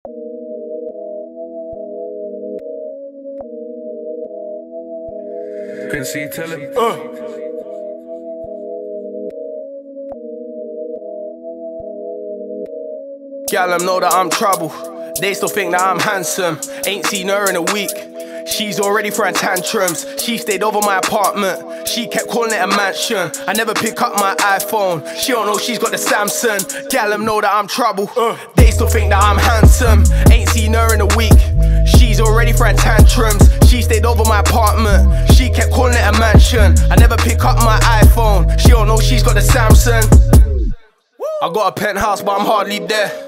Couldn't see, tell him. Gal, them know that I'm trouble. They still think that I'm handsome. Ain't seen her in a week. She's already throwing tantrums. She stayed over my apartment. She kept calling it a mansion. I never pick up my iPhone. She don't know she's got the Samsung. Gal, them know that I'm trouble. They still think that I'm handsome. Ain't seen her in a week. She's already throwing tantrums. She stayed over my apartment. She kept calling it a mansion. I never pick up my iPhone. She don't know she's got the Samsung. I got a penthouse, but I'm hardly there.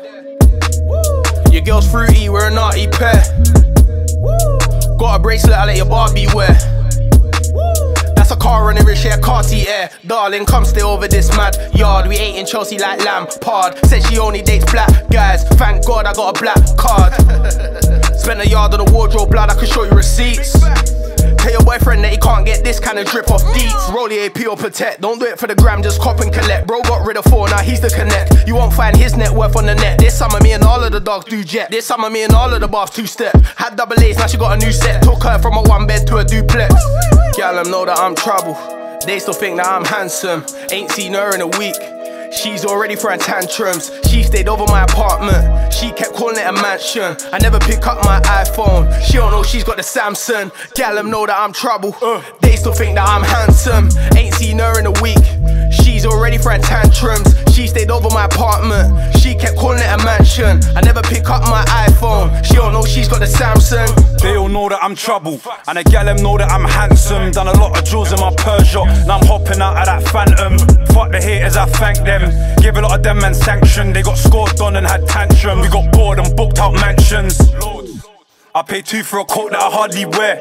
Your girl's fruity, we're a naughty pair. Got a bracelet, I let your Barbie wear. That's a car running rich, yeah, Cartier. Darling, come stay over this mad yard. We ain't in Chelsea like Lampard. Said she only dates black guys. Thank God I got a black card. Spent a yard on the wardrobe, blood, I can show you receipts. Tell your boyfriend that he can't get this kind of drip off deets. Roll the AP or protect, don't do it for the gram, just cop and collect. Bro got rid of 4, now he's the connect. You won't find his net worth on the net. This summer me and all of the dogs do jet. This summer me and all of the bars 2-step. Had double A's, now she got a new set. Took her from a 1-bed to a duplex. Gal, them know that I'm trouble. They still think that I'm handsome. Ain't seen her in a week. She's already throwing tantrums. She stayed over my apartment. She kept calling it a mansion. I never pick up my iPhone. She don't know she's got the Samsung. Gal, them know that I'm trouble. They still think that I'm handsome. Ain't seen her in a week. She's already throwing tantrums. She stayed over my apartment. She kept calling it a mansion. I never pick up my iPhone. She don't know she's got the Samsung. They all know that I'm trouble, and the gal them know that I'm handsome. Done a lot of drills in my Peugeot, now I'm hopping out of that Phantom. Fuck the haters, I thank them. Give a lot of them man sanction. They got scored on and had tantrum. We got bored and booked out mansions. I paid 2 for a coat that I hardly wear.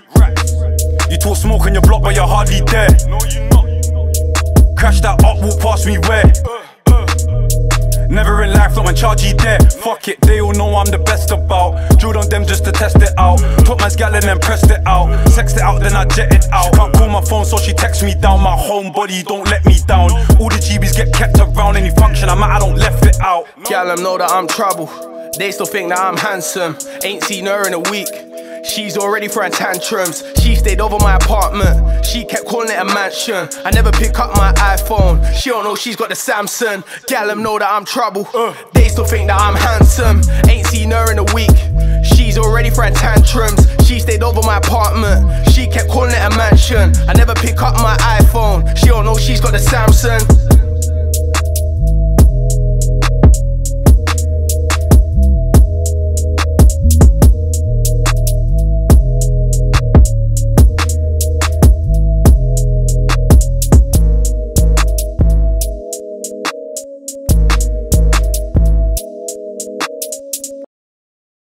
You talk smoke on your block but you're hardly there. Crash that up, walk past me where? Never in life, not when Chargy there. Fuck it, they all know I'm the best about. Drilled on them just to test it out. Took my gal and then pressed it out. Sexed it out, then I jet it out. Can't call my phone, so she texts me down. My homebody don't let me down. All the GBs get kept around. Any function I'm at, I don't left it out. Gal, them know that I'm trouble. They still think that I'm handsome. Ain't seen her in a week. She's already throwing tantrums. She stayed over my apartment. She kept calling it a mansion. I never pick up my iPhone. She don't know she's got the Samsung. Gal, them know that I'm trouble. They still think that I'm handsome. Ain't seen her in a week. She's already throwing tantrums. She stayed over my apartment. She kept calling it a mansion. I never pick up my iPhone. She don't know she's got the Samsung.